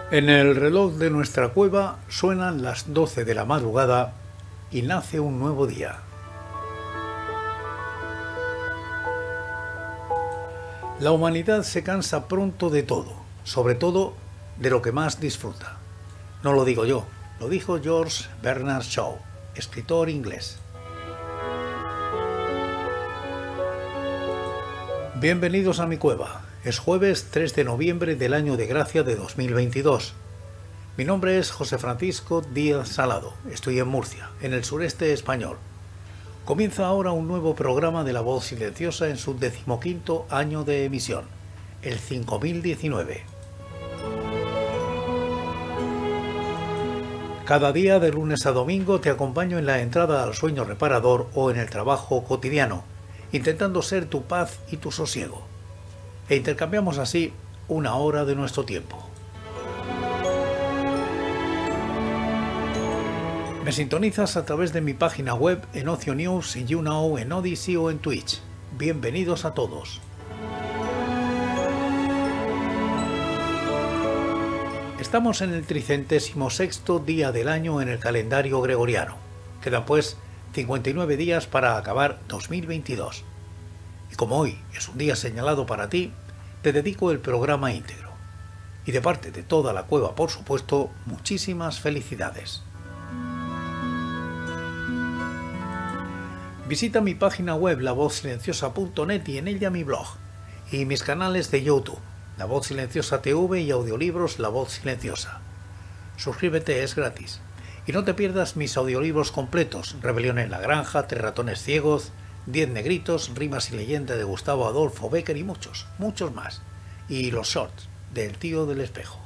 En el reloj de nuestra cueva suenan las 12 de la madrugada y nace un nuevo día. La humanidad se cansa pronto de todo, sobre todo de lo que más disfruta. No lo digo yo, lo dijo George Bernard Shaw, escritor inglés. Bienvenidos a mi cueva. Es jueves 3 de noviembre del año de gracia de 2022. Mi nombre es José Francisco Díaz Salado. Estoy en Murcia, en el sureste español. Comienza ahora un nuevo programa de La Voz Silenciosa en su 15º año de emisión, el 5019. Cada día de lunes a domingo te acompaño en la entrada al sueño reparador o en el trabajo cotidiano, intentando ser tu paz y tu sosiego. E intercambiamos así una hora de nuestro tiempo. Me sintonizas a través de mi página web en Ocio News, en YouNow, en Odyssey o en Twitch. Bienvenidos a todos. Estamos en el 36º día del año en el calendario gregoriano. Quedan pues 59 días para acabar 2022. Y como hoy es un día señalado para ti, te dedico el programa íntegro. Y de parte de toda la cueva, por supuesto, muchísimas felicidades. Visita mi página web lavozsilenciosa.net y en ella mi blog y mis canales de YouTube, La Voz Silenciosa TV y audiolibros La Voz Silenciosa. Suscríbete, es gratis. Y no te pierdas mis audiolibros completos, Rebelión en la Granja, 3 ratones ciegos, 10 negritos, Rimas y leyenda de Gustavo Adolfo Bécquer y muchos, muchos más. Y los shorts del tío del espejo.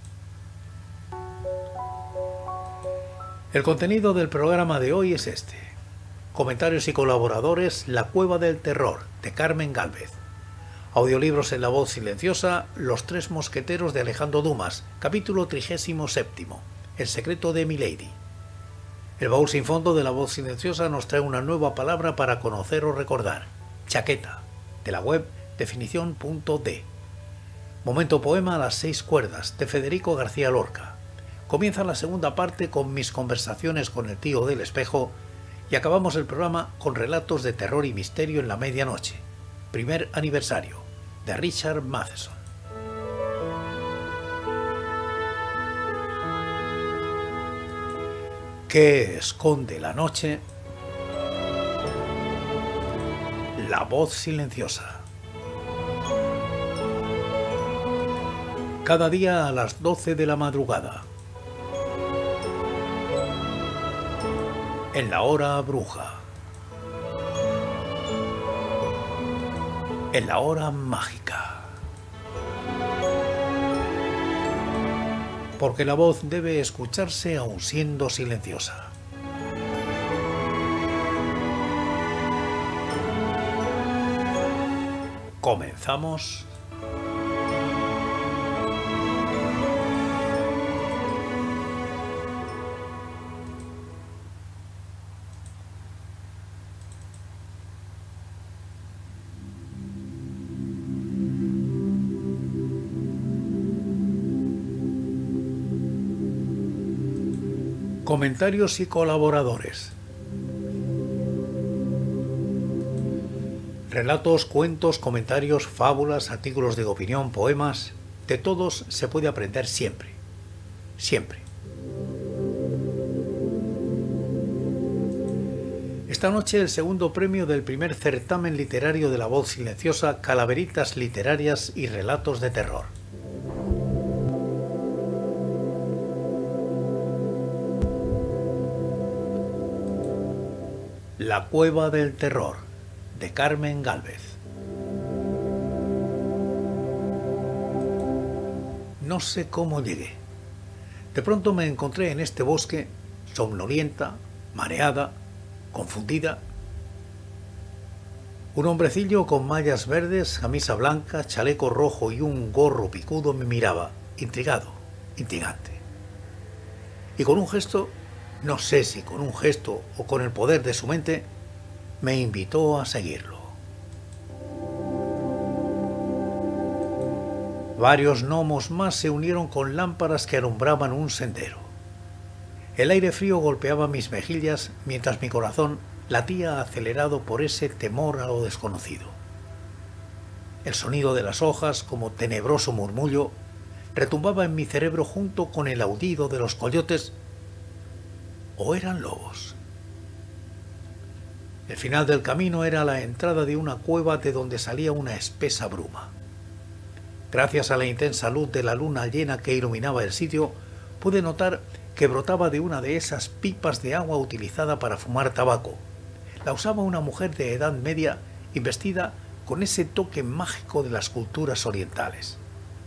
El contenido del programa de hoy es este. Comentarios y colaboradores, La Cueva del Terror, de Carmen Gálvez. Audiolibros en La Voz Silenciosa, Los Tres Mosqueteros de Alejandro Dumas, capítulo 37, El secreto de Milady. El baúl sin fondo de La Voz Silenciosa nos trae una nueva palabra para conocer o recordar. Chaqueta, de la web definición.de. Momento poema a las 6 cuerdas, de Federico García Lorca. Comienza la segunda parte con mis conversaciones con el tío del espejo y acabamos el programa con relatos de terror y misterio en la medianoche. Primer aniversario, de Richard Matheson. ¿Qué esconde la noche? La voz silenciosa. Cada día a las 12 de la madrugada. En la hora bruja. En la hora mágica. Porque la voz debe escucharse aun siendo silenciosa. ¿Comenzamos? Comentarios y colaboradores. Relatos, cuentos, comentarios, fábulas, artículos de opinión, poemas. De todos se puede aprender siempre. Siempre. Esta noche el segundo premio del primer certamen literario de La Voz Silenciosa, Calaveritas Literarias y Relatos de Terror. La Cueva del Terror, de Carmen Gálvez. No sé cómo llegué. De pronto me encontré en este bosque, somnolienta, mareada, confundida. Un hombrecillo con mallas verdes, camisa blanca, chaleco rojo y un gorro picudo me miraba, intrigado, intrigante. Y con un gesto, no sé si con un gesto o con el poder de su mente, me invitó a seguirlo. Varios gnomos más se unieron con lámparas que alumbraban un sendero. El aire frío golpeaba mis mejillas mientras mi corazón latía acelerado por ese temor a lo desconocido. El sonido de las hojas, como tenebroso murmullo, retumbaba en mi cerebro junto con el aullido de los coyotes. ¿O eran lobos? El final del camino era la entrada de una cueva de donde salía una espesa bruma. Gracias a la intensa luz de la luna llena que iluminaba el sitio, pude notar que brotaba de una de esas pipas de agua utilizada para fumar tabaco. La usaba una mujer de edad media y vestida con ese toque mágico de las culturas orientales.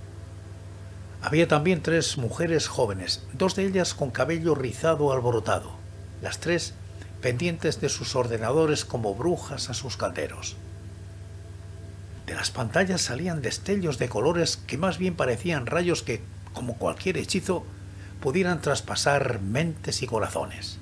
Había también 3 mujeres jóvenes, 2 de ellas con cabello rizado alborotado, las 3 pendientes de sus ordenadores como brujas a sus calderos. De las pantallas salían destellos de colores que más bien parecían rayos que, como cualquier hechizo, pudieran traspasar mentes y corazones.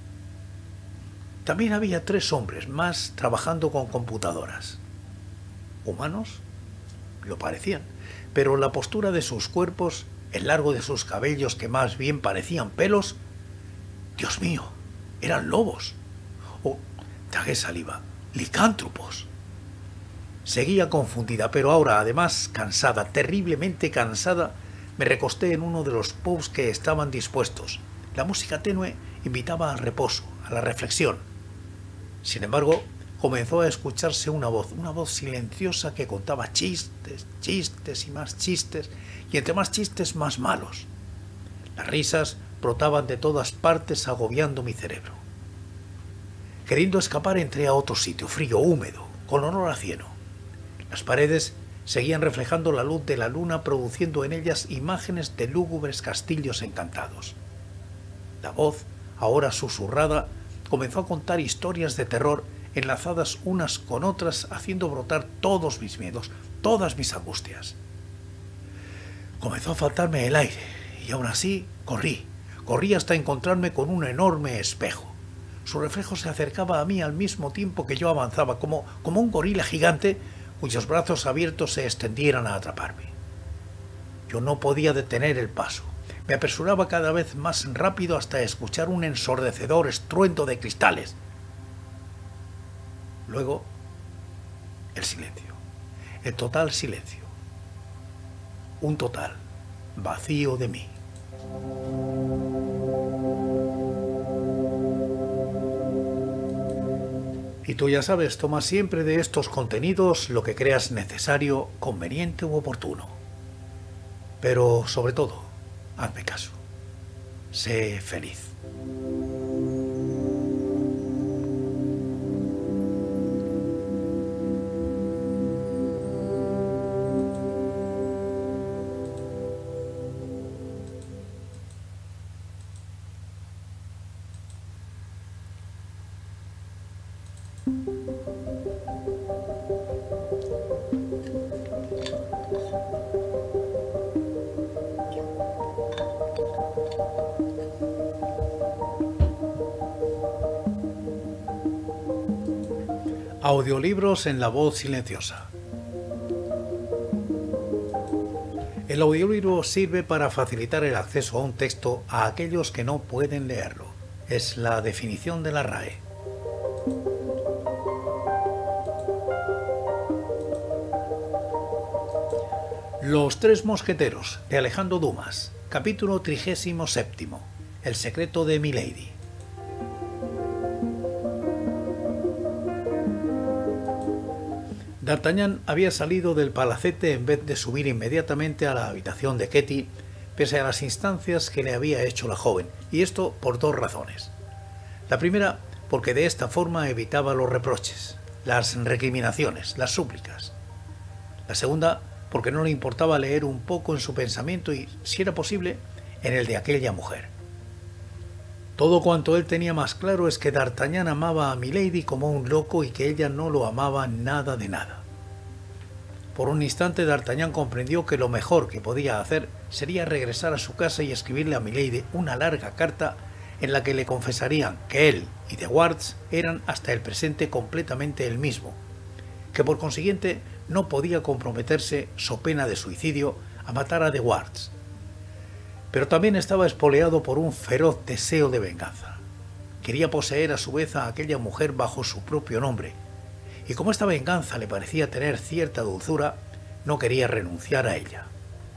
También había 3 hombres más trabajando con computadoras. ¿Humanos? Lo parecían, pero la postura de sus cuerpos, el largo de sus cabellos que más bien parecían pelos... ¡Dios mío! ¡Eran lobos! ¡Oh! Tragué saliva. ¡Licántropos! Seguía confundida, pero ahora, además, cansada, terriblemente cansada, me recosté en uno de los pubs que estaban dispuestos. La música tenue invitaba al reposo, a la reflexión. Sin embargo, comenzó a escucharse una voz silenciosa que contaba chistes, chistes y más chistes, y entre más chistes más malos. Las risas brotaban de todas partes agobiando mi cerebro. Queriendo escapar entré a otro sitio, frío, húmedo, con olor a cieno. Las paredes seguían reflejando la luz de la luna, produciendo en ellas imágenes de lúgubres castillos encantados. La voz, ahora susurrada, comenzó a contar historias de terror enlazadas unas con otras, haciendo brotar todos mis miedos, todas mis angustias. Comenzó a faltarme el aire, y aún así corrí hasta encontrarme con un enorme espejo. Su reflejo se acercaba a mí al mismo tiempo que yo avanzaba, como un gorila gigante cuyos brazos abiertos se extendieran a atraparme. Yo no podía detener el paso. Me apresuraba cada vez más rápido hasta escuchar un ensordecedor estruendo de cristales. Luego, el silencio, el total silencio, un total vacío de mí. Y tú ya sabes, toma siempre de estos contenidos lo que creas necesario, conveniente u oportuno. Pero, sobre todo, hazme caso. Sé feliz. Audiolibros en la voz silenciosa. El audiolibro sirve para facilitar el acceso a un texto a aquellos que no pueden leerlo. Es la definición de la RAE. Los 3 mosqueteros, de Alejandro Dumas. Capítulo 37. El secreto de Milady. D'Artagnan había salido del palacete en vez de subir inmediatamente a la habitación de Ketty, pese a las instancias que le había hecho la joven, y esto por 2 razones. La primera, porque de esta forma evitaba los reproches, las recriminaciones, las súplicas. La segunda, porque no le importaba leer un poco en su pensamiento y, si era posible, en el de aquella mujer. Todo cuanto él tenía más claro es que D'Artagnan amaba a Milady como un loco y que ella no lo amaba nada de nada. Por un instante D'Artagnan comprendió que lo mejor que podía hacer sería regresar a su casa y escribirle a Milady una larga carta en la que le confesarían que él y de Wardes eran hasta el presente completamente el mismo, que por consiguiente no podía comprometerse, so pena de suicidio, a matar a De Wardes. Pero también estaba espoleado por un feroz deseo de venganza. Quería poseer a su vez a aquella mujer bajo su propio nombre, y como esta venganza le parecía tener cierta dulzura, no quería renunciar a ella.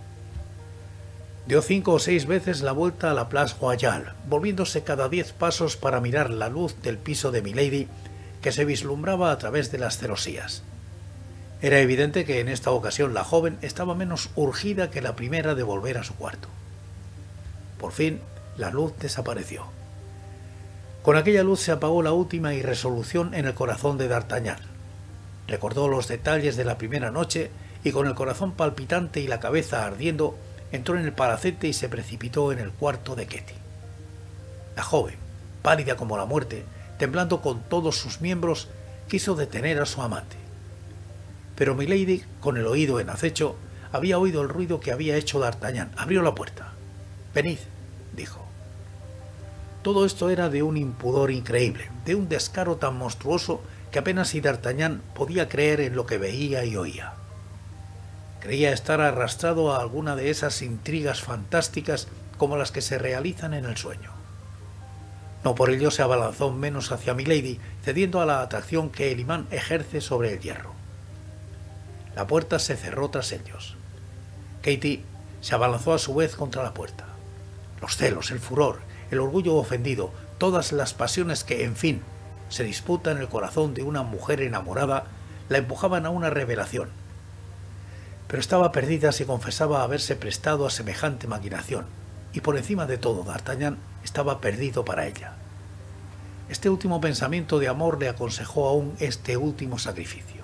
Dio 5 o 6 veces la vuelta a la Place Royale, volviéndose cada 10 pasos para mirar la luz del piso de Milady, que se vislumbraba a través de las celosías. Era evidente que en esta ocasión la joven estaba menos urgida que la primera de volver a su cuarto. Por fin, la luz desapareció. Con aquella luz se apagó la última irresolución en el corazón de D'Artagnan. Recordó los detalles de la primera noche y con el corazón palpitante y la cabeza ardiendo, entró en el palacete y se precipitó en el cuarto de Ketty. La joven, pálida como la muerte, temblando con todos sus miembros, quiso detener a su amante. Pero Milady, con el oído en acecho, había oído el ruido que había hecho D'Artagnan. Abrió la puerta. «Venid», dijo. Todo esto era de un impudor increíble, de un descaro tan monstruoso que apenas si D'Artagnan podía creer en lo que veía y oía. Creía estar arrastrado a alguna de esas intrigas fantásticas como las que se realizan en el sueño. No por ello se abalanzó menos hacia Milady, cediendo a la atracción que el imán ejerce sobre el hierro. La puerta se cerró tras ellos. Ketty se abalanzó a su vez contra la puerta. Los celos, el furor, el orgullo ofendido, todas las pasiones que, en fin, se disputan en el corazón de una mujer enamorada, la empujaban a una revelación. Pero estaba perdida si confesaba haberse prestado a semejante maquinación, y por encima de todo D'Artagnan estaba perdido para ella. Este último pensamiento de amor le aconsejó aún este último sacrificio.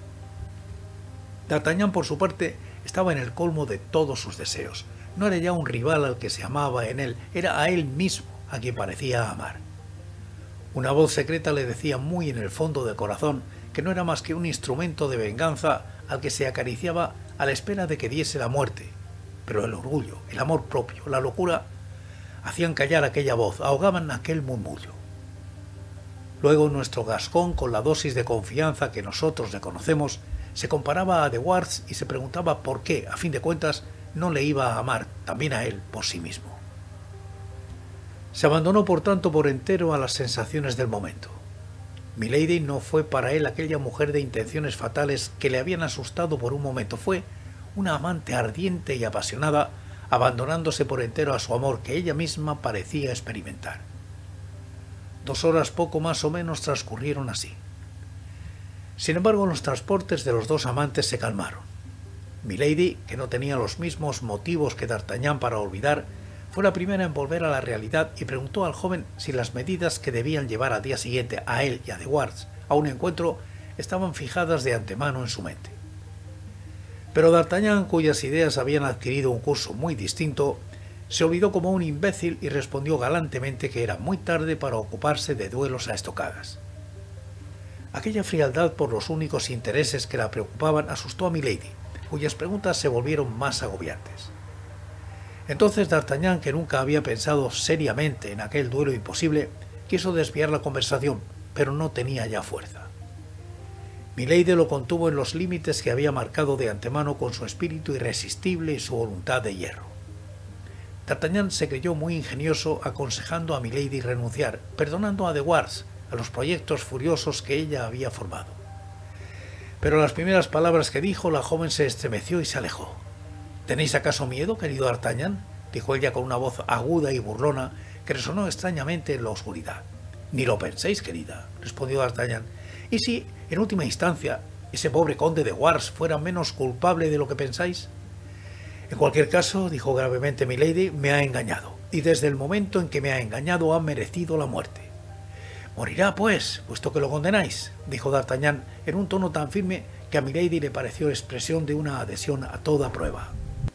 D'Artagnan, por su parte, estaba en el colmo de todos sus deseos. No era ya un rival al que se amaba en él, era a él mismo a quien parecía amar. Una voz secreta le decía muy en el fondo del corazón que no era más que un instrumento de venganza al que se acariciaba a la espera de que diese la muerte, pero el orgullo, el amor propio, la locura hacían callar aquella voz, ahogaban aquel murmullo. Luego nuestro Gascón, con la dosis de confianza que nosotros le conocemos, se comparaba a De Wardes y se preguntaba por qué, a fin de cuentas, no le iba a amar también a él por sí mismo. Se abandonó por tanto por entero a las sensaciones del momento. Milady no fue para él aquella mujer de intenciones fatales que le habían asustado por un momento, fue una amante ardiente y apasionada, abandonándose por entero a su amor que ella misma parecía experimentar. 2 horas poco más o menos transcurrieron así. Sin embargo, los transportes de los dos amantes se calmaron. Milady, que no tenía los mismos motivos que D'Artagnan para olvidar, fue la primera en volver a la realidad y preguntó al joven si las medidas que debían llevar al día siguiente a él y a De Wardes a un encuentro estaban fijadas de antemano en su mente. Pero D'Artagnan, cuyas ideas habían adquirido un curso muy distinto, se olvidó como un imbécil y respondió galantemente que era muy tarde para ocuparse de duelos a estocadas. Aquella frialdad por los únicos intereses que la preocupaban asustó a Milady, cuyas preguntas se volvieron más agobiantes. Entonces D'Artagnan, que nunca había pensado seriamente en aquel duelo imposible, quiso desviar la conversación, pero no tenía ya fuerza. Milady lo contuvo en los límites que había marcado de antemano con su espíritu irresistible y su voluntad de hierro. D'Artagnan se creyó muy ingenioso aconsejando a Milady renunciar, perdonando a De Wardes, a los proyectos furiosos que ella había formado. Pero a las primeras palabras que dijo, la joven se estremeció y se alejó. ¿Tenéis acaso miedo, querido D'Artagnan?, dijo ella con una voz aguda y burlona que resonó extrañamente en la oscuridad. Ni lo penséis, querida, respondió D'Artagnan. ¿Y si, en última instancia, ese pobre conde de Wardes fuera menos culpable de lo que pensáis? En cualquier caso, dijo gravemente Milady, me ha engañado, y desde el momento en que me ha engañado ha merecido la muerte. Morirá, pues, puesto que lo condenáis, dijo D'Artagnan en un tono tan firme que a Milady le pareció expresión de una adhesión a toda prueba.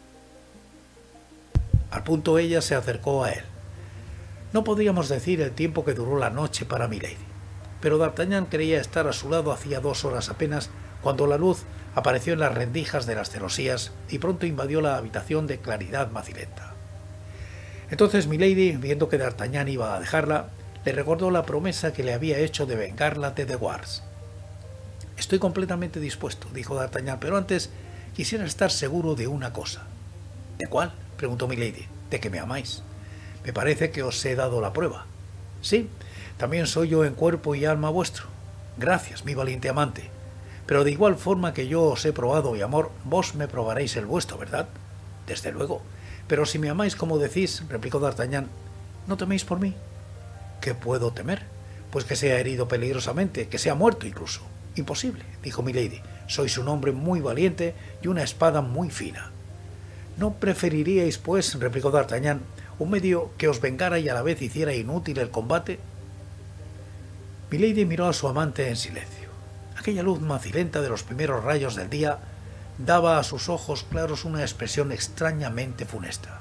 Al punto ella se acercó a él. No podríamos decir el tiempo que duró la noche para Milady, pero D'Artagnan creía estar a su lado hacía 2 horas apenas, cuando la luz apareció en las rendijas de las celosías y pronto invadió la habitación de claridad macilenta. Entonces Milady, viendo que D'Artagnan iba a dejarla, le recordó la promesa que le había hecho de vengarla de De Wardes. «Estoy completamente dispuesto», dijo D'Artagnan, «pero antes quisiera estar seguro de una cosa». ¿De cuál? Preguntó Milady. De que me amáis. Me parece que os he dado la prueba. Sí, también soy yo en cuerpo y alma vuestro. Gracias, mi valiente amante. Pero de igual forma que yo os he probado mi amor, vos me probaréis el vuestro, ¿verdad? Desde luego. Pero si me amáis como decís, replicó D'Artagnan, ¿no teméis por mí? ¿Qué puedo temer? Pues que sea herido peligrosamente, que sea muerto incluso. Imposible, dijo Milady. Sois un hombre muy valiente y una espada muy fina. ¿No preferiríais, pues, replicó D'Artagnan, un medio que os vengara y a la vez hiciera inútil el combate? Milady miró a su amante en silencio. Aquella luz macilenta de los primeros rayos del día daba a sus ojos claros una expresión extrañamente funesta.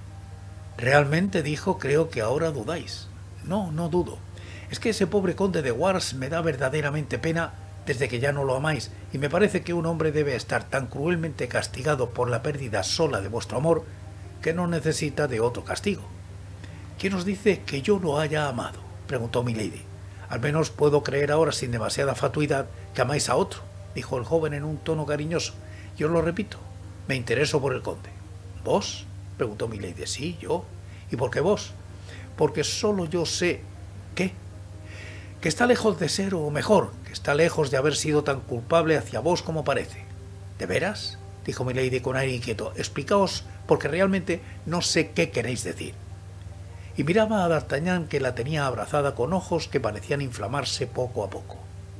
Realmente, dijo, creo que ahora dudáis. No, no dudo. Es que ese pobre conde de Wardes me da verdaderamente pena desde que ya no lo amáis, y me parece que un hombre debe estar tan cruelmente castigado por la pérdida sola de vuestro amor que no necesita de otro castigo. ¿Quién os dice que yo lo haya amado?, preguntó Milady. Al menos puedo creer ahora sin demasiada fatuidad que amáis a otro, dijo el joven en un tono cariñoso. Yo lo repito, me intereso por el conde. ¿Vos?, preguntó Milady. Sí, yo. ¿Y por qué vos? Porque solo yo sé... ¿Qué? Que está lejos de ser, o mejor, que está lejos de haber sido tan culpable hacia vos como parece. ¿De veras?, dijo Milady con aire inquieto. Explicaos, porque realmente no sé qué queréis decir. Y miraba a D'Artagnan, que la tenía abrazada con ojos que parecían inflamarse poco a poco.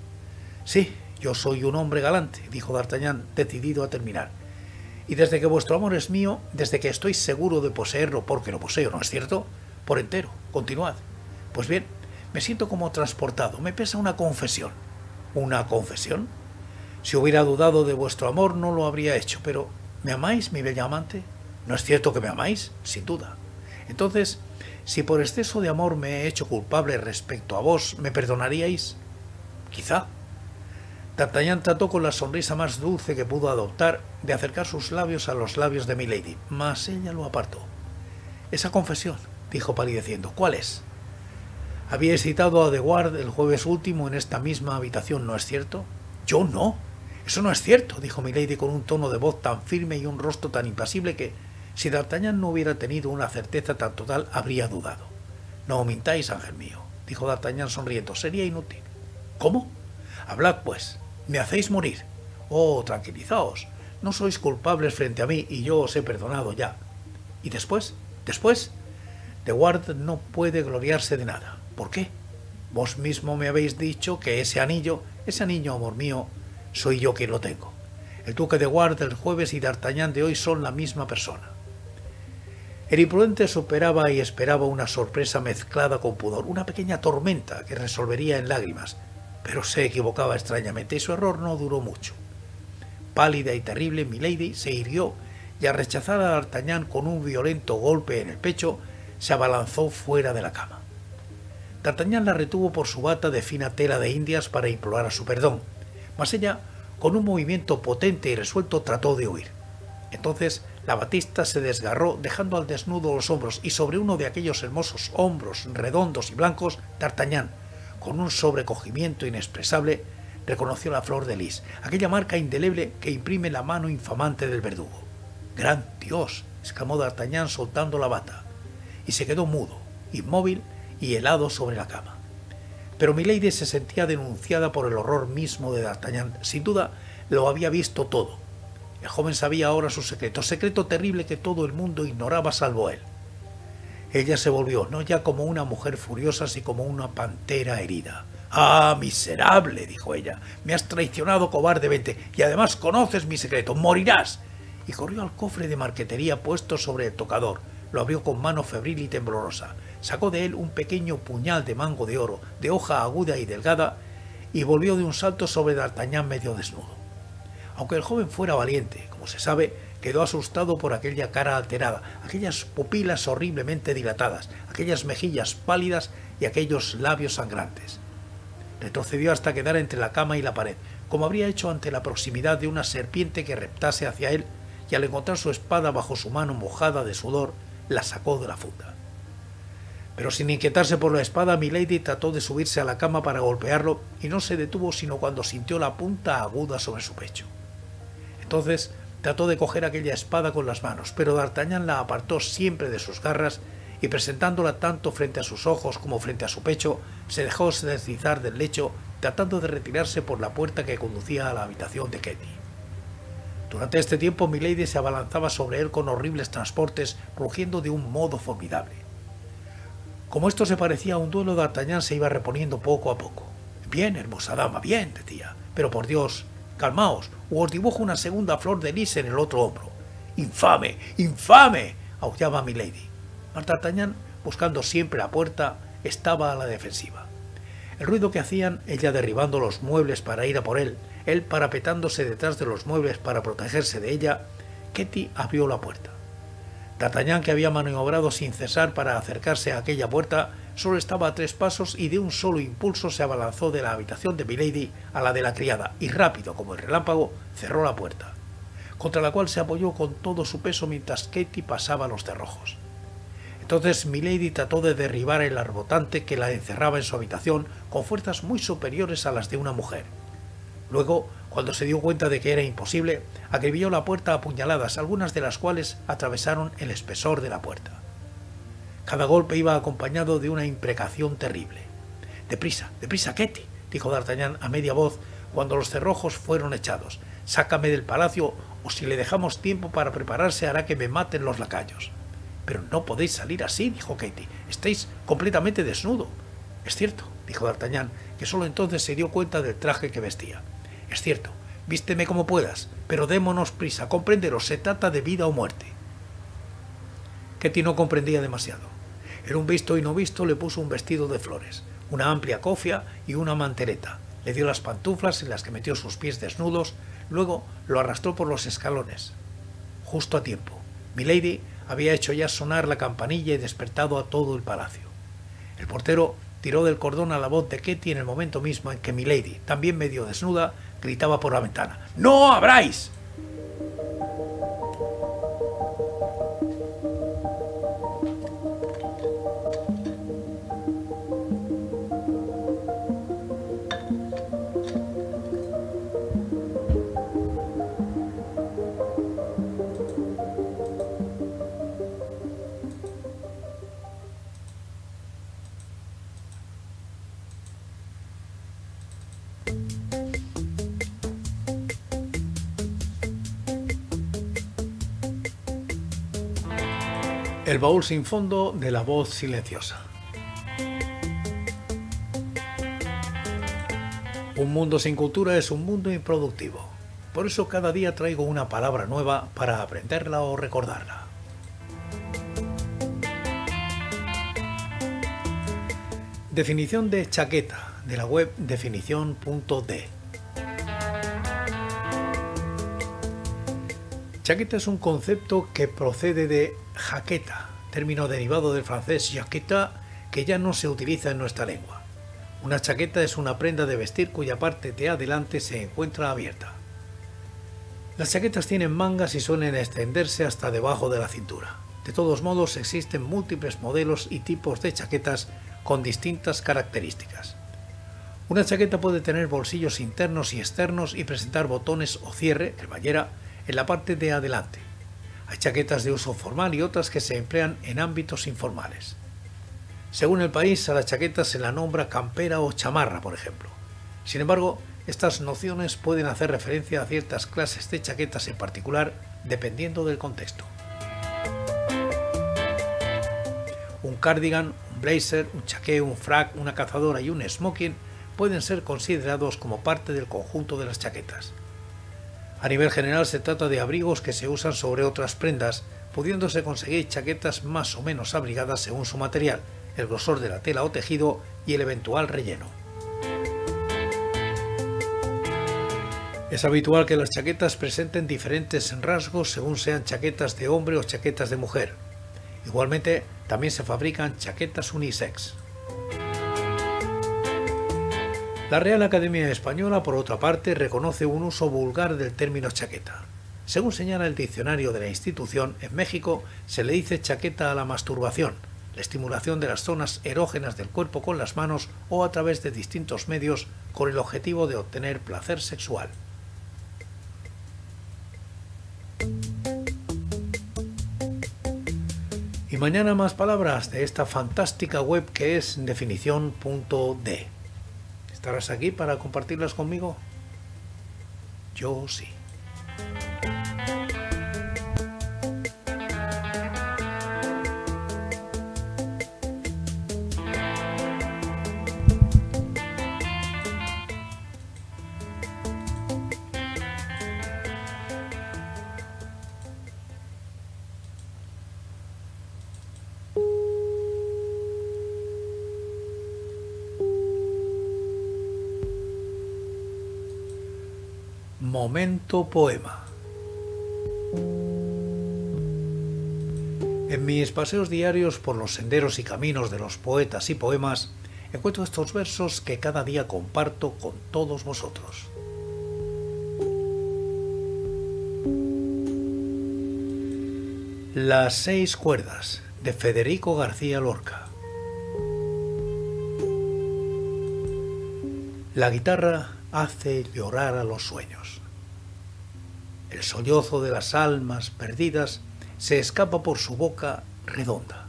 Sí, yo soy un hombre galante, dijo D'Artagnan, decidido a terminar. Y desde que vuestro amor es mío, desde que estoy seguro de poseerlo, porque lo poseo, ¿no es cierto?, por entero, continuad. Pues bien, me siento como transportado, me pesa una confesión. ¿Una confesión? Si hubiera dudado de vuestro amor no lo habría hecho, pero ¿me amáis, mi bella amante? ¿No es cierto que me amáis? Sin duda. Entonces, si por exceso de amor me he hecho culpable respecto a vos, ¿me perdonaríais? Quizá. D'Artagnan trató con la sonrisa más dulce que pudo adoptar de acercar sus labios a los labios de Milady, mas ella lo apartó. Esa confesión, dijo palideciendo, ¿cuál es? Habíais citado a De Wardes el jueves último en esta misma habitación, ¿no es cierto? Yo no. Eso no es cierto, dijo Milady con un tono de voz tan firme y un rostro tan impasible que, si D'Artagnan no hubiera tenido una certeza tan total, habría dudado. No mintáis, ángel mío, dijo D'Artagnan sonriendo, sería inútil. ¿Cómo? Hablad, pues. Me hacéis morir. Oh, tranquilizaos. No sois culpables frente a mí y yo os he perdonado ya. ¿Y después? ¿Después? De Wardes no puede gloriarse de nada. ¿Por qué? Vos mismo me habéis dicho que ese anillo, amor mío, soy yo quien lo tengo. El duque de Wardes del jueves y D'Artagnan de hoy son la misma persona. El imprudente superaba y esperaba una sorpresa mezclada con pudor, una pequeña tormenta que resolvería en lágrimas, pero se equivocaba extrañamente y su error no duró mucho. Pálida y terrible, Milady se irguió y al rechazar a D'Artagnan con un violento golpe en el pecho, se abalanzó fuera de la cama. D'Artagnan la retuvo por su bata de fina tela de indias para implorar su perdón, mas ella, con un movimiento potente y resuelto, trató de huir. Entonces la batista se desgarró, dejando al desnudo los hombros, y sobre uno de aquellos hermosos hombros redondos y blancos, D'Artagnan, con un sobrecogimiento inexpresable, reconoció la flor de lis, aquella marca indeleble que imprime la mano infamante del verdugo. ¡Gran Dios!, exclamó D'Artagnan soltando la bata, y se quedó mudo, inmóvil y helado sobre la cama. Pero Milady se sentía denunciada por el horror mismo de D'Artagnan. Sin duda lo había visto todo. El joven sabía ahora su secreto terrible que todo el mundo ignoraba salvo él. Ella se volvió, no ya como una mujer furiosa, sino como una pantera herida. «¡Ah, miserable!», dijo ella. «Me has traicionado cobardemente y además conoces mi secreto. ¡Morirás!». Y corrió al cofre de marquetería puesto sobre el tocador. Lo abrió con mano febril y temblorosa. Sacó de él un pequeño puñal de mango de oro, de hoja aguda y delgada, y volvió de un salto sobre D'Artagnan medio desnudo. Aunque el joven fuera valiente, como se sabe, quedó asustado por aquella cara alterada, aquellas pupilas horriblemente dilatadas, aquellas mejillas pálidas y aquellos labios sangrantes. Retrocedió hasta quedar entre la cama y la pared, como habría hecho ante la proximidad de una serpiente que reptase hacia él, y al encontrar su espada bajo su mano mojada de sudor, la sacó de la funda. Pero sin inquietarse por la espada, Milady trató de subirse a la cama para golpearlo, y no se detuvo sino cuando sintió la punta aguda sobre su pecho. Entonces Trató de coger aquella espada con las manos, pero D'Artagnan la apartó siempre de sus garras y presentándola tanto frente a sus ojos como frente a su pecho, se dejó deslizar del lecho, tratando de retirarse por la puerta que conducía a la habitación de Ketty. Durante este tiempo Milady se abalanzaba sobre él con horribles transportes, rugiendo de un modo formidable. Como esto se parecía a un duelo, D'Artagnan se iba reponiendo poco a poco. «Bien, hermosa dama, bien», decía, «pero por Dios, calmaos, o os dibujo una segunda flor de lis en el otro hombro». «¡Infame! ¡Infame!», aullaba Milady. D'Artagnan, buscando siempre la puerta, estaba a la defensiva. El ruido que hacían, ella derribando los muebles para ir a por él parapetándose detrás de los muebles para protegerse de ella, Ketty abrió la puerta. D'Artagnan, que había maniobrado sin cesar para acercarse a aquella puerta, solo estaba a 3 pasos y de un solo impulso se abalanzó de la habitación de Milady a la de la criada y rápido como el relámpago cerró la puerta, contra la cual se apoyó con todo su peso mientras Ketty pasaba los cerrojos. Entonces Milady trató de derribar el arbotante que la encerraba en su habitación con fuerzas muy superiores a las de una mujer. Luego, cuando se dio cuenta de que era imposible, acribilló la puerta a puñaladas, algunas de las cuales atravesaron el espesor de la puerta. Cada golpe iba acompañado de una imprecación terrible. «Deprisa, deprisa, Ketty», dijo D'Artagnan a media voz cuando los cerrojos fueron echados. «Sácame del palacio, o si le dejamos tiempo para prepararse hará que me maten los lacayos». «Pero no podéis salir así», dijo Ketty. «Estáis completamente desnudo». «Es cierto», dijo D'Artagnan, que solo entonces se dio cuenta del traje que vestía. «Es cierto, vísteme como puedas, pero démonos prisa, compréndelo, se trata de vida o muerte». Ketty no comprendía demasiado. En un visto y no visto le puso un vestido de flores, una amplia cofia y una manteleta. Le dio las pantuflas en las que metió sus pies desnudos, luego lo arrastró por los escalones. Justo a tiempo. Milady había hecho ya sonar la campanilla y despertado a todo el palacio. El portero tiró del cordón a la voz de Ketty en el momento mismo en que Milady, también medio desnuda, gritaba por la ventana: «¡No abráis!». El baúl sin fondo de la voz silenciosa. Un mundo sin cultura es un mundo improductivo. Por eso cada día traigo una palabra nueva para aprenderla o recordarla. Definición de chaqueta, de la web definición.de. Chaqueta es un concepto que procede de jaqueta, término derivado del francés jaqueta, que ya no se utiliza en nuestra lengua. Una chaqueta es una prenda de vestir cuya parte de adelante se encuentra abierta. Las chaquetas tienen mangas y suelen extenderse hasta debajo de la cintura. De todos modos, existen múltiples modelos y tipos de chaquetas con distintas características. Una chaqueta puede tener bolsillos internos y externos y presentar botones o cierre, cremallera, en la parte de adelante. Hay chaquetas de uso formal y otras que se emplean en ámbitos informales. Según el país, a la chaqueta se la nombra campera o chamarra, por ejemplo. Sin embargo, estas nociones pueden hacer referencia a ciertas clases de chaquetas en particular, dependiendo del contexto. Un cardigan, un blazer, un chaqué, un frac, una cazadora y un smoking pueden ser considerados como parte del conjunto de las chaquetas. A nivel general se trata de abrigos que se usan sobre otras prendas, pudiéndose conseguir chaquetas más o menos abrigadas según su material, el grosor de la tela o tejido y el eventual relleno. Es habitual que las chaquetas presenten diferentes rasgos según sean chaquetas de hombre o chaquetas de mujer. Igualmente, también se fabrican chaquetas unisex. La Real Academia Española, por otra parte, reconoce un uso vulgar del término chaqueta. Según señala el diccionario de la institución, en México se le dice chaqueta a la masturbación, la estimulación de las zonas erógenas del cuerpo con las manos o a través de distintos medios con el objetivo de obtener placer sexual. mañana más palabras de esta fantástica web que es definición.de. ¿Estarás aquí para compartirlas conmigo? Yo sí. Momento poema. En mis paseos diarios por los senderos y caminos de los poetas y poemas, encuentro estos versos que cada día comparto con todos vosotros. Las 6 cuerdas, de Federico García Lorca. La guitarra hace llorar a los sueños. El sollozo de las almas perdidas se escapa por su boca redonda.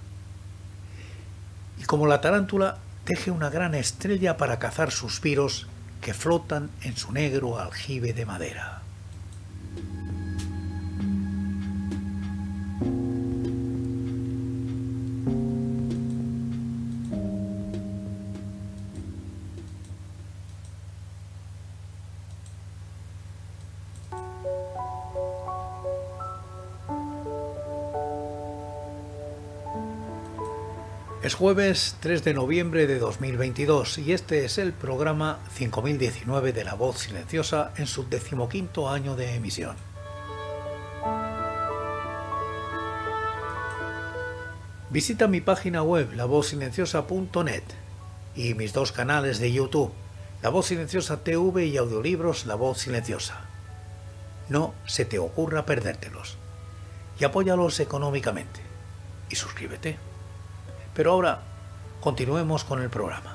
Y como la tarántula, teje una gran estrella para cazar suspiros que flotan en su negro aljibe de madera. Es jueves 3 de noviembre de 2022 y este es el programa 5019 de La Voz Silenciosa en su 15º año de emisión. Visita mi página web lavozsilenciosa.net y mis 2 canales de YouTube, La Voz Silenciosa TV y Audiolibros La Voz Silenciosa. No se te ocurra perdértelos y apóyalos económicamente y suscríbete. Pero ahora, continuemos con el programa.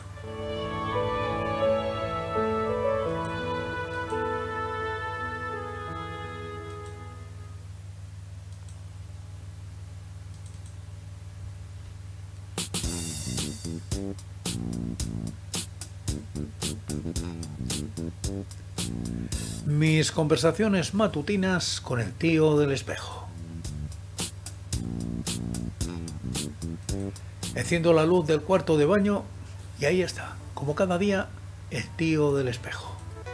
Mis conversaciones matutinas con el tío del espejo. Enciendo la luz del cuarto de baño y ahí está, como cada día, el tío del espejo.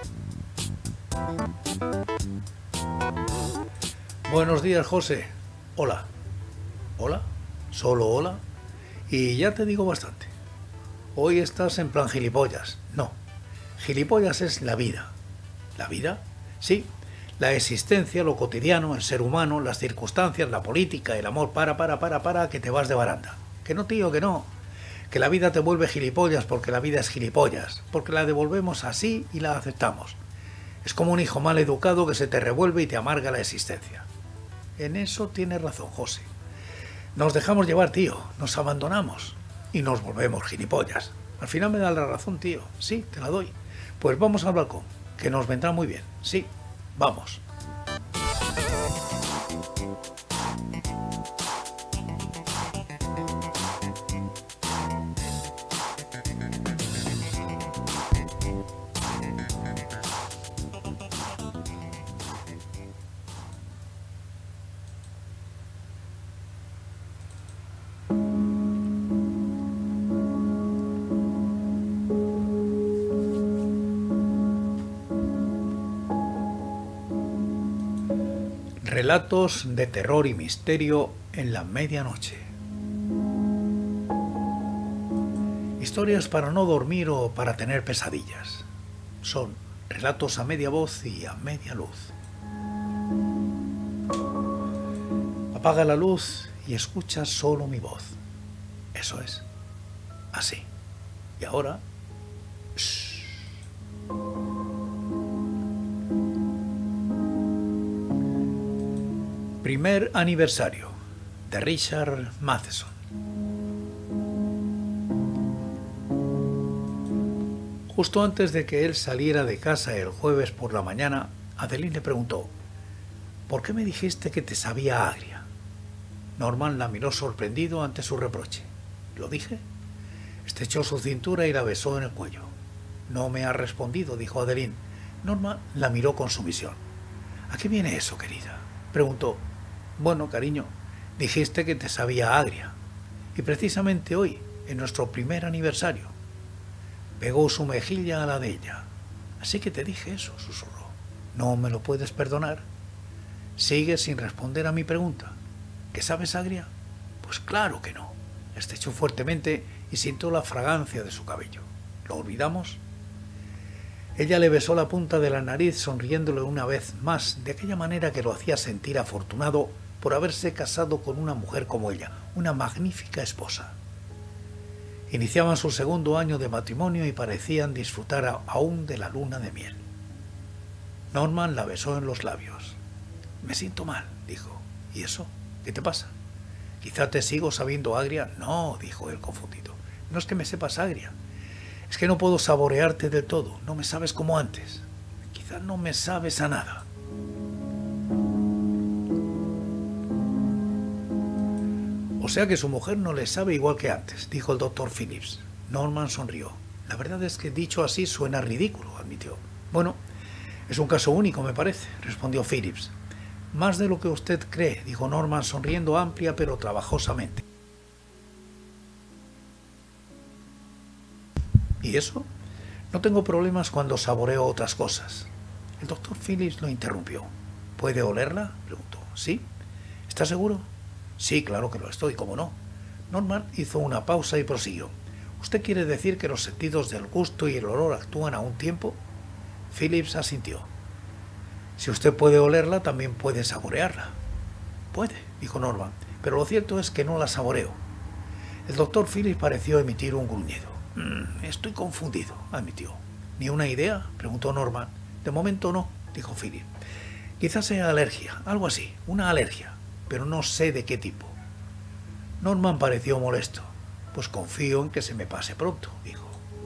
Buenos días, José. Hola. ¿Hola? ¿Solo hola? Y ya te digo bastante. Hoy estás en plan gilipollas. No, gilipollas es la vida. ¿La vida? Sí, la existencia, lo cotidiano, el ser humano, las circunstancias, la política, el amor. Para, que te vas de baranda. Que no, tío, que no. Que la vida te vuelve gilipollas porque la vida es gilipollas. Porque la devolvemos así y la aceptamos. Es como un hijo mal educado que se te revuelve y te amarga la existencia. En eso tienes razón, José. Nos dejamos llevar, tío. Nos abandonamos. Y nos volvemos gilipollas. Al final me da la razón, tío. Sí, te la doy. Pues vamos al balcón, que nos vendrá muy bien. Sí, vamos. Relatos de terror y misterio en la medianoche. Historias para no dormir o para tener pesadillas. Son relatos a media voz y a media luz. Apaga la luz y escucha solo mi voz. Eso es. Así. Y ahora... Shh. Primer aniversario, de Richard Matheson. Justo antes de que él saliera de casa el jueves por la mañana, Adeline le preguntó: ¿por qué me dijiste que te sabía agria? Norman la miró sorprendido ante su reproche. ¿Lo dije? Estrechó su cintura y la besó en el cuello. No me ha respondido, dijo Adeline. Norman la miró con sumisión. ¿A qué viene eso, querida?, preguntó. Bueno, cariño, dijiste que te sabía agria. Y precisamente hoy, en nuestro primer aniversario. Pegó su mejilla a la de ella. Así que te dije eso, susurró. ¿No me lo puedes perdonar? Sigues sin responder a mi pregunta. ¿Que sabes agria? Pues claro que no. La estrechó fuertemente y sintió la fragancia de su cabello. ¿Lo olvidamos? Ella le besó la punta de la nariz, sonriéndole una vez más, de aquella manera que lo hacía sentir afortunado por haberse casado con una mujer como ella, una magnífica esposa. Iniciaban su segundo año de matrimonio y parecían disfrutar aún de la luna de miel. Norman la besó en los labios. Me siento mal, dijo. ¿Y eso? ¿Qué te pasa? ¿Quizá te sigo sabiendo agria? No, dijo él confundido. No es que me sepas agria. Es que no puedo saborearte del todo. No me sabes como antes. Quizá no me sabes a nada. O sea que su mujer no le sabe igual que antes, dijo el doctor Phillips. Norman sonrió. La verdad es que dicho así suena ridículo, admitió. Bueno, es un caso único, me parece, respondió Phillips. Más de lo que usted cree, dijo Norman sonriendo amplia pero trabajosamente. ¿Y eso? No tengo problemas cuando saboreo otras cosas. El doctor Phillips lo interrumpió. ¿Puede olerla?, preguntó. ¿Sí? ¿Está seguro? Sí, claro que lo estoy, ¿cómo no? Norman hizo una pausa y prosiguió. ¿Usted quiere decir que los sentidos del gusto y el olor actúan a un tiempo? Phillips asintió. Si usted puede olerla, también puede saborearla. Puede, dijo Norman, pero lo cierto es que no la saboreo. El doctor Phillips pareció emitir un gruñido. Estoy confundido, admitió. ¿Ni una idea?, preguntó Norman. De momento no, dijo Phillips. Quizás sea alergia, algo así, una alergia, pero no sé de qué tipo. Norman pareció molesto. Pues confío en que se me pase pronto, dijo.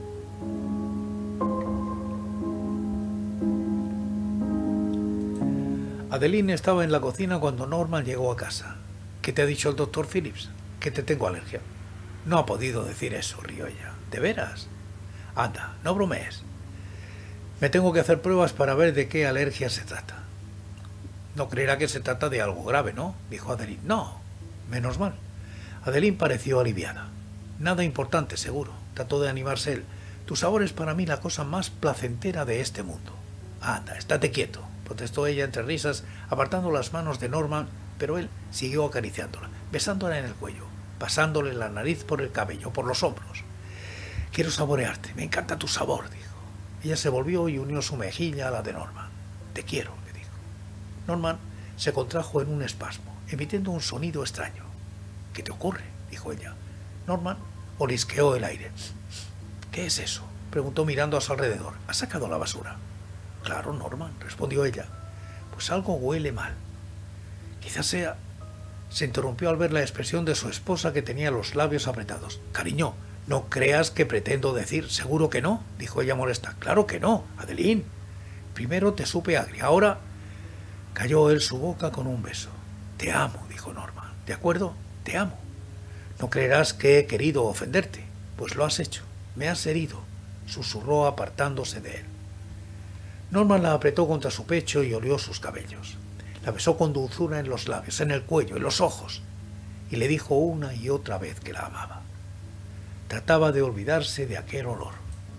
Adeline estaba en la cocina cuando Norman llegó a casa. ¿Qué te ha dicho el doctor Phillips? ¿Que te tengo alergia? No ha podido decir eso, rió ella. ¿De veras? Anda, no bromees. Me tengo que hacer pruebas para ver de qué alergia se trata. No creerá que se trata de algo grave, ¿no?, dijo Adeline. No, menos mal. Adeline pareció aliviada. Nada importante, seguro, trató de animarse él. Tu sabor es para mí la cosa más placentera de este mundo. Anda, estate quieto, protestó ella entre risas, apartando las manos de Norman, pero él siguió acariciándola, besándola en el cuello, pasándole la nariz por el cabello, por los hombros. Quiero saborearte, me encanta tu sabor, dijo. Ella se volvió y unió su mejilla a la de Norman. Te quiero, le dijo. Norman se contrajo en un espasmo, emitiendo un sonido extraño. ¿Qué te ocurre?, dijo ella. Norman olisqueó el aire. ¿Qué es eso?, preguntó mirando a su alrededor. ¿Has sacado la basura? Claro, Norman, respondió ella. Pues algo huele mal. Quizás sea... Se interrumpió al ver la expresión de su esposa, que tenía los labios apretados. Cariño, no creas que pretendo decir... Seguro que no, dijo ella molesta. Claro que no, Adeline. Primero te supe agria, ahora... Cayó él su boca con un beso. Te amo, dijo Norman. ¿De acuerdo? Te amo. No creerás que he querido ofenderte. Pues lo has hecho. Me has herido, susurró apartándose de él. Norman la apretó contra su pecho y olió sus cabellos. La besó con dulzura en los labios, en el cuello, en los ojos, y le dijo una y otra vez que la amaba. Trataba de olvidarse de aquel olor.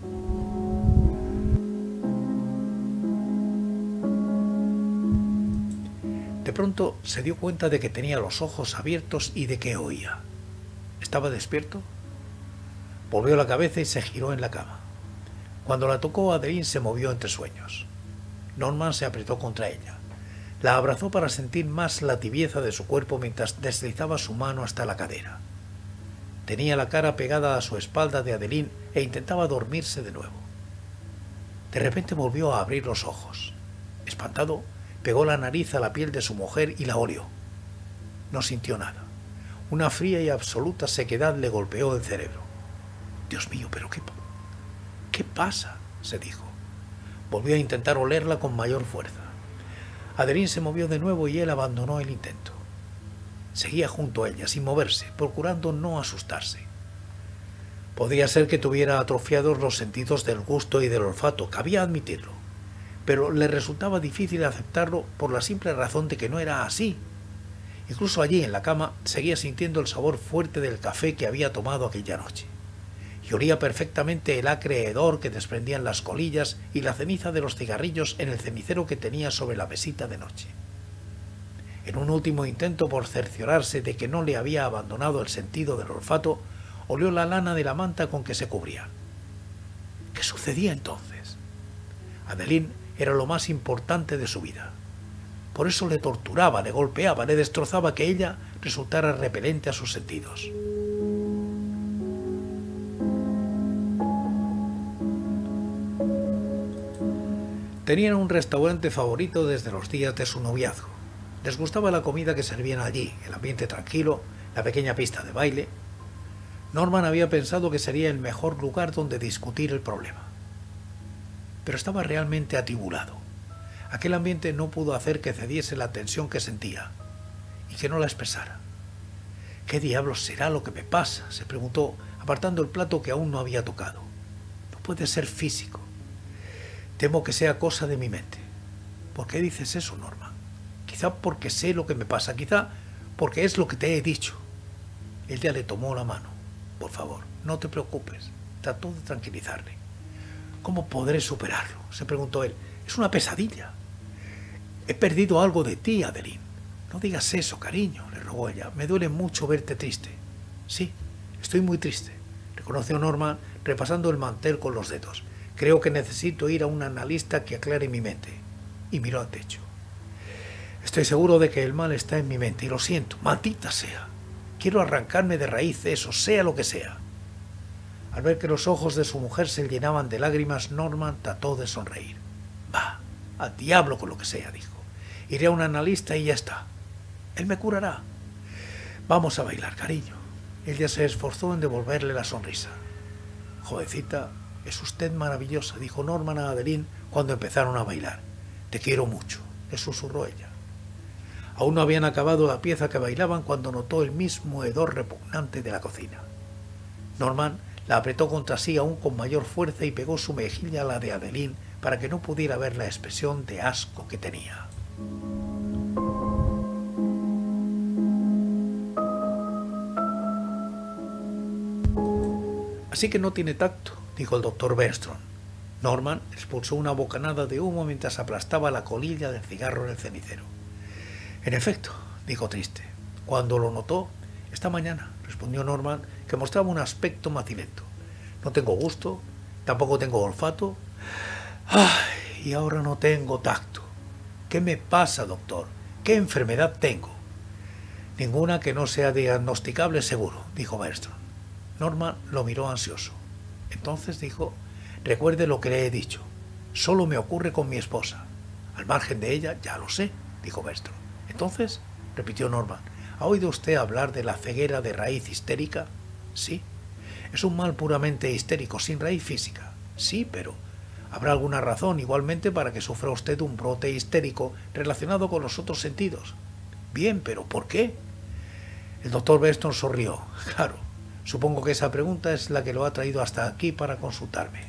De pronto se dio cuenta de que tenía los ojos abiertos y de que oía. ¿Estaba despierto? Volvió la cabeza y se giró en la cama. Cuando la tocó, Adeline se movió entre sueños. Norman se apretó contra ella. La abrazó para sentir más la tibieza de su cuerpo mientras deslizaba su mano hasta la cadera. Tenía la cara pegada a su espalda de Adeline e intentaba dormirse de nuevo. De repente volvió a abrir los ojos. Espantado, pegó la nariz a la piel de su mujer y la olió. No sintió nada. Una fría y absoluta sequedad le golpeó el cerebro. Dios mío, ¿pero qué pasa?, se dijo. Volvió a intentar olerla con mayor fuerza. Adeline se movió de nuevo y él abandonó el intento. Seguía junto a ella, sin moverse, procurando no asustarse. Podía ser que tuviera atrofiados los sentidos del gusto y del olfato, cabía admitirlo, pero le resultaba difícil aceptarlo por la simple razón de que no era así. Incluso allí, en la cama, seguía sintiendo el sabor fuerte del café que había tomado aquella noche, y olía perfectamente el acre hedor que desprendían las colillas y la ceniza de los cigarrillos en el cenicero que tenía sobre la mesita de noche. En un último intento por cerciorarse de que no le había abandonado el sentido del olfato, olió la lana de la manta con que se cubría. ¿Qué sucedía entonces? Adeline era lo más importante de su vida. Por eso le torturaba, le golpeaba, le destrozaba que ella resultara repelente a sus sentidos. Tenían un restaurante favorito desde los días de su noviazgo. Les gustaba la comida que servían allí, el ambiente tranquilo, la pequeña pista de baile. Norman había pensado que sería el mejor lugar donde discutir el problema. Pero estaba realmente atribulado. Aquel ambiente no pudo hacer que cediese la tensión que sentía y que no la expresara. ¿Qué diablos será lo que me pasa?, se preguntó, apartando el plato que aún no había tocado. No puede ser físico. Temo que sea cosa de mi mente. ¿Por qué dices eso, Norman? Quizá porque sé lo que me pasa, quizá porque es lo que te he dicho. Ella le tomó la mano. Por favor, no te preocupes. Trató de tranquilizarle. ¿Cómo podré superarlo?, se preguntó él. Es una pesadilla. He perdido algo de ti, Adeline. No digas eso, cariño, le rogó ella. Me duele mucho verte triste. Sí, estoy muy triste, reconoció Norman, repasando el mantel con los dedos. Creo que necesito ir a un analista que aclare mi mente. Y miró al techo. Estoy seguro de que el mal está en mi mente, y lo siento, maldita sea. Quiero arrancarme de raíz eso, sea lo que sea. Al ver que los ojos de su mujer se llenaban de lágrimas, Norman trató de sonreír. Va, al diablo con lo que sea, dijo. Iré a un analista y ya está. Él me curará. Vamos a bailar, cariño. Ella se esforzó en devolverle la sonrisa. Jovencita, es usted maravillosa, dijo Norman a Adeline cuando empezaron a bailar. Te quiero mucho, le susurró ella. Aún no habían acabado la pieza que bailaban cuando notó el mismo hedor repugnante de la cocina. Norman la apretó contra sí aún con mayor fuerza y pegó su mejilla a la de Adeline para que no pudiera ver la expresión de asco que tenía. Así que no tiene tacto, dijo el doctor Bergstrom. Norman expulsó una bocanada de humo mientras aplastaba la colilla del cigarro en el cenicero. En efecto, dijo triste. Cuando lo notó, esta mañana, respondió Norman, que mostraba un aspecto macilento. No tengo gusto, tampoco tengo olfato. ¡Ay! Y ahora no tengo tacto. ¿Qué me pasa, doctor? ¿Qué enfermedad tengo? Ninguna que no sea diagnosticable seguro, dijo Bergstrom. Norman lo miró ansioso. Entonces dijo, recuerde lo que le he dicho. Solo me ocurre con mi esposa. Al margen de ella, ya lo sé, dijo Bergstrom. Entonces, repitió Norman, ¿ha oído usted hablar de la ceguera de raíz histérica? Sí. Es un mal puramente histérico, sin raíz física. Sí, pero habrá alguna razón igualmente para que sufra usted un brote histérico relacionado con los otros sentidos. Bien, pero ¿por qué? El doctor Beston sonrió. Claro, supongo que esa pregunta es la que lo ha traído hasta aquí para consultarme.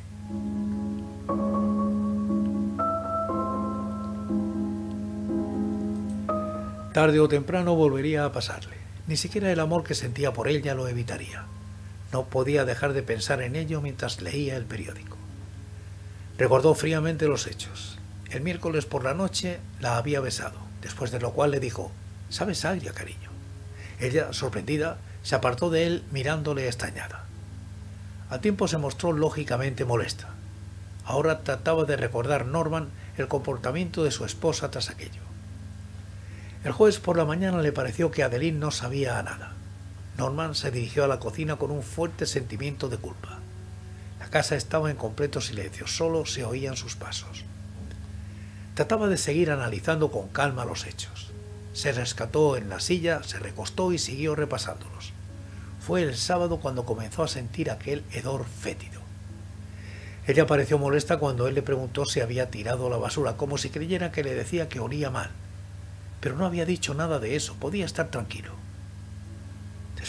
Tarde o temprano volvería a pasarle. Ni siquiera el amor que sentía por ella lo evitaría. No podía dejar de pensar en ello mientras leía el periódico. Recordó fríamente los hechos. El miércoles por la noche la había besado, después de lo cual le dijo, «¿Sabes agria, cariño?» Ella, sorprendida, se apartó de él mirándole extrañada. Al tiempo se mostró lógicamente molesta. Ahora trataba de recordar Norman el comportamiento de su esposa tras aquello. El jueves por la mañana le pareció que Adeline no sabía a nada. Norman se dirigió a la cocina con un fuerte sentimiento de culpa. La casa estaba en completo silencio, solo se oían sus pasos. Trataba de seguir analizando con calma los hechos. Se rescató en la silla, se recostó y siguió repasándolos. Fue el sábado cuando comenzó a sentir aquel hedor fétido. Ella pareció molesta cuando él le preguntó si había tirado la basura, como si creyera que le decía que olía mal. Pero no había dicho nada de eso, podía estar tranquilo.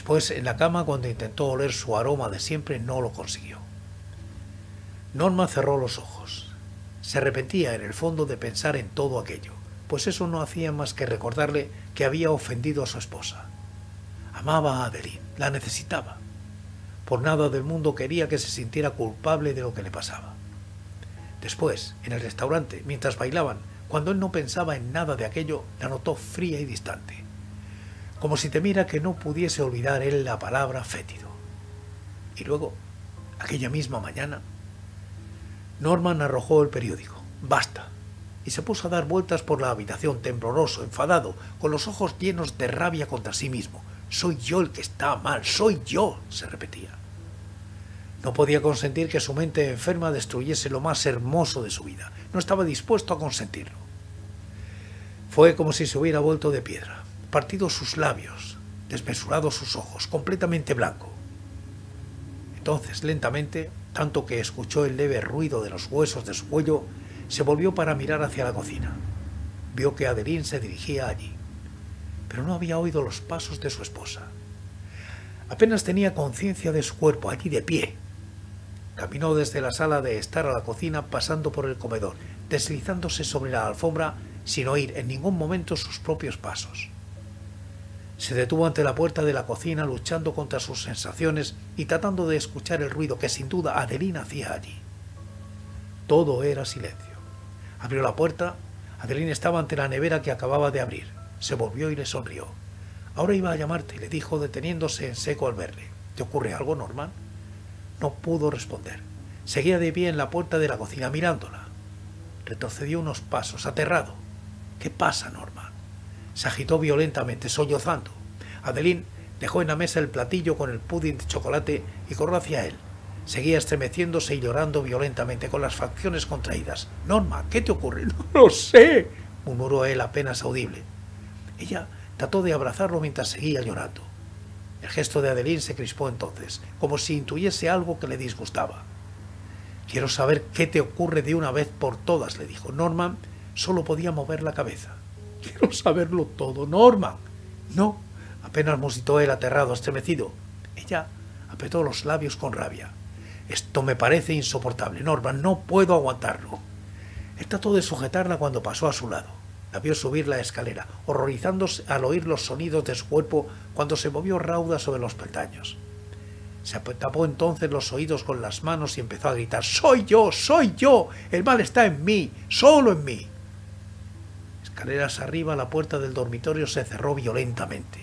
Después, en la cama, cuando intentó oler su aroma de siempre, no lo consiguió. Norma cerró los ojos. Se arrepentía en el fondo de pensar en todo aquello, pues eso no hacía más que recordarle que había ofendido a su esposa. Amaba a Adeline, la necesitaba. Por nada del mundo quería que se sintiera culpable de lo que le pasaba. Después, en el restaurante, mientras bailaban, cuando él no pensaba en nada de aquello, la notó fría y distante, como si temiera que no pudiese olvidar él la palabra fétido. Y luego, aquella misma mañana, Norman arrojó el periódico. ¡Basta! Y se puso a dar vueltas por la habitación, tembloroso, enfadado, con los ojos llenos de rabia contra sí mismo. «Soy yo el que está mal, soy yo», se repetía. No podía consentir que su mente enferma destruyese lo más hermoso de su vida. No estaba dispuesto a consentirlo. Fue como si se hubiera vuelto de piedra, partidos sus labios, desmesurados sus ojos, completamente blanco. Entonces, lentamente, tanto que escuchó el leve ruido de los huesos de su cuello, se volvió para mirar hacia la cocina. Vio que Adeline se dirigía allí, pero no había oído los pasos de su esposa. Apenas tenía conciencia de su cuerpo allí de pie. Caminó desde la sala de estar a la cocina, pasando por el comedor, deslizándose sobre la alfombra sin oír en ningún momento sus propios pasos. Se detuvo ante la puerta de la cocina, luchando contra sus sensaciones y tratando de escuchar el ruido que sin duda Adeline hacía allí. Todo era silencio. Abrió la puerta. Adeline estaba ante la nevera que acababa de abrir. Se volvió y le sonrió. «Ahora iba a llamarte», le dijo, deteniéndose en seco al verle. «¿Te ocurre algo, Norman?» No pudo responder. Seguía de pie en la puerta de la cocina mirándola. Retrocedió unos pasos, aterrado. «¿Qué pasa, Norman?» Se agitó violentamente, sollozando. Adeline dejó en la mesa el platillo con el pudding de chocolate y corrió hacia él. Seguía estremeciéndose y llorando violentamente, con las facciones contraídas. «Norma, ¿qué te ocurre?» «No lo sé», murmuró él apenas audible. Ella trató de abrazarlo mientras seguía llorando. El gesto de Adeline se crispó entonces, como si intuyese algo que le disgustaba. «Quiero saber qué te ocurre de una vez por todas», le dijo. Norman solo podía mover la cabeza. «Quiero saberlo todo, Norman». «No», apenas musitó él, aterrado, estremecido. Ella apretó los labios con rabia. «Esto me parece insoportable, Norman, no puedo aguantarlo». Él trató de sujetarla cuando pasó a su lado. La vio subir la escalera, horrorizándose al oír los sonidos de su cuerpo cuando se movió rauda sobre los peldaños. Se tapó entonces los oídos con las manos y empezó a gritar: «¡Soy yo! ¡Soy yo! El mal está en mí, solo en mí». Escaleras arriba, la puerta del dormitorio se cerró violentamente.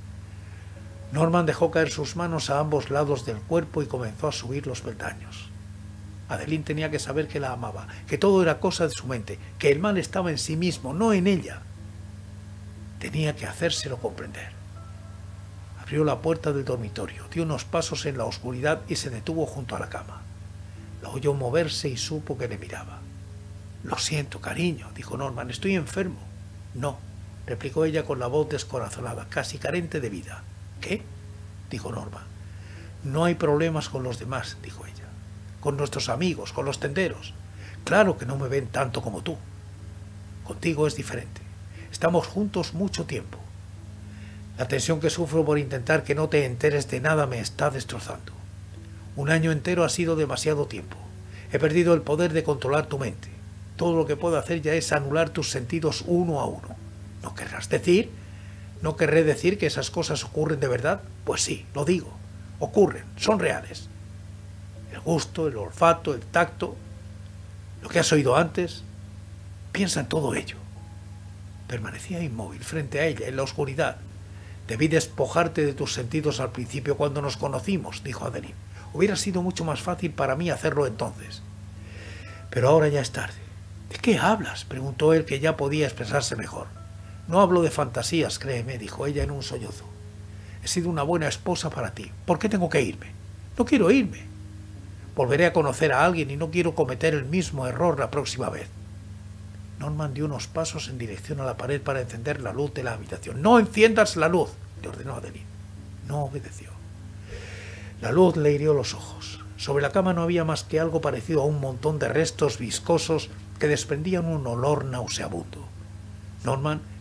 Norman dejó caer sus manos a ambos lados del cuerpo y comenzó a subir los peldaños. Adeline tenía que saber que la amaba, que todo era cosa de su mente, que el mal estaba en sí mismo, no en ella. Tenía que hacérselo comprender. Abrió la puerta del dormitorio, dio unos pasos en la oscuridad y se detuvo junto a la cama. La oyó moverse y supo que le miraba. «Lo siento, cariño», dijo Norman, «estoy enfermo». «No», replicó ella con la voz descorazonada, casi carente de vida. «¿Qué?», dijo Norman. «No hay problemas con los demás», dijo ella. «Con nuestros amigos, con los tenderos. Claro que no me ven tanto como tú. Contigo es diferente. Estamos juntos mucho tiempo. La tensión que sufro por intentar que no te enteres de nada me está destrozando. 1 año entero ha sido demasiado tiempo. He perdido el poder de controlar tu mente. Todo lo que puedo hacer ya es anular tus sentidos uno a uno. ¿No querrás decir? ¿No querré decir que esas cosas ocurren de verdad? Pues sí, lo digo. Ocurren, son reales. El gusto, el olfato, el tacto, lo que has oído antes. Piensa en todo ello». Permanecía inmóvil frente a ella, en la oscuridad. «Debí despojarte de tus sentidos al principio cuando nos conocimos», dijo Adeline. «Hubiera sido mucho más fácil para mí hacerlo entonces. Pero ahora ya es tarde». «¿De qué hablas?», preguntó él, que ya podía expresarse mejor. «No hablo de fantasías, créeme», dijo ella en un sollozo. «He sido una buena esposa para ti. ¿Por qué tengo que irme? No quiero irme. Volveré a conocer a alguien y no quiero cometer el mismo error la próxima vez». Norman dio unos pasos en dirección a la pared para encender la luz de la habitación. «No enciendas la luz», le ordenó Adeline. No obedeció. La luz le hirió los ojos. Sobre la cama no había más que algo parecido a un montón de restos viscosos que desprendían un olor nauseabundo. Norman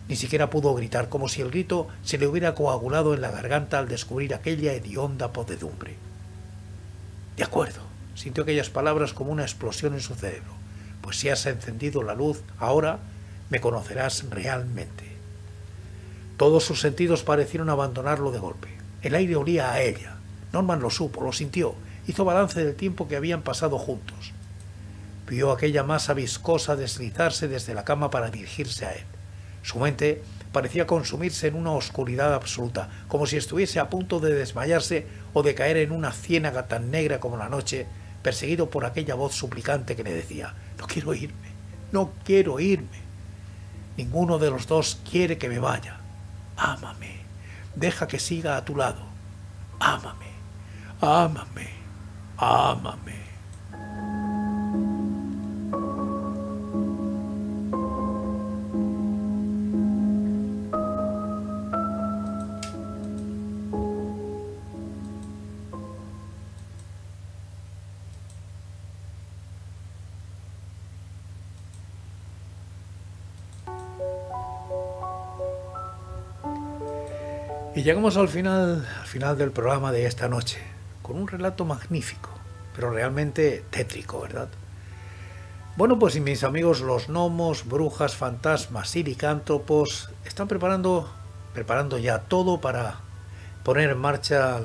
Ni siquiera pudo gritar, como si el grito se le hubiera coagulado en la garganta al descubrir aquella hedionda podredumbre. De acuerdo, sintió aquellas palabras como una explosión en su cerebro. Pues si has encendido la luz, ahora me conocerás realmente. Todos sus sentidos parecieron abandonarlo de golpe. El aire olía a ella. Norman lo supo, lo sintió. Hizo balance del tiempo que habían pasado juntos. Vio aquella masa viscosa deslizarse desde la cama para dirigirse a él. Su mente parecía consumirse en una oscuridad absoluta, como si estuviese a punto de desmayarse o de caer en una ciénaga tan negra como la noche, perseguido por aquella voz suplicante que le decía: «No quiero irme, no quiero irme. Ninguno de los dos quiere que me vaya. Ámame, deja que siga a tu lado. Ámame, ámame, ámame». Y llegamos al final del programa de esta noche, con un relato magnífico, pero realmente tétrico, ¿verdad? Bueno, pues y mis amigos los gnomos, brujas, fantasmas y licántropos están preparando ya todo para poner en marcha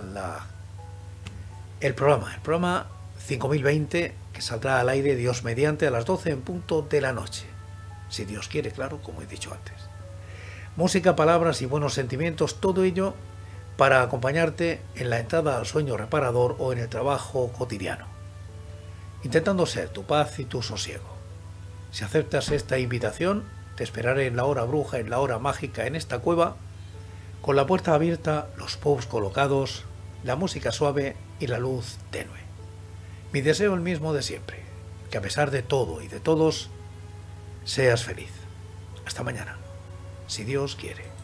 el programa 5020, que saldrá al aire, Dios mediante, a las 12 en punto de la noche. Si Dios quiere, claro, como he dicho antes. Música, palabras y buenos sentimientos, todo ello para acompañarte en la entrada al sueño reparador o en el trabajo cotidiano, intentando ser tu paz y tu sosiego. Si aceptas esta invitación, te esperaré en la hora bruja, en la hora mágica, en esta cueva, con la puerta abierta, los pubs colocados, la música suave y la luz tenue. Mi deseo el mismo de siempre, que a pesar de todo y de todos, seas feliz. Hasta mañana, si Dios quiere.